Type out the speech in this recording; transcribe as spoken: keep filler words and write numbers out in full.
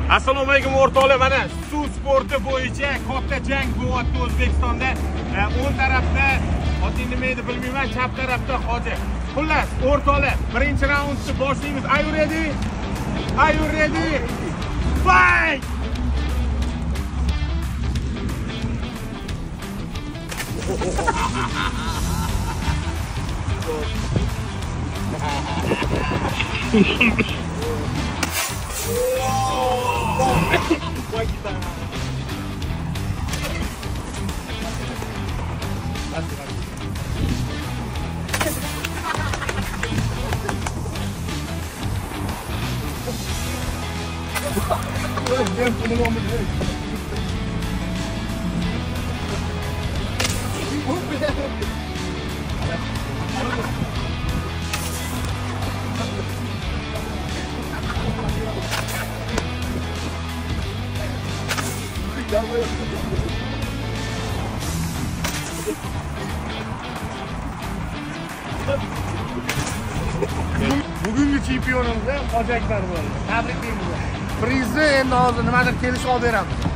Assalomu alaykum o'rtoqlar, mana suv sporti bo'yicha katta jang bo'lyapti O'zbekistonda. O'ng tarafda hozir nima edi bilmayman, chap tarafda Hoji. Xullas, o'rtoqlar, birinchi raundni boshlaymiz. Are you ready? Are you ready? Fight! Bugungi chempionimiz Hoji Akbar bo'ldi. Tabriklaymiz. Prizni endi hozir nimadir kelishib olib beramiz.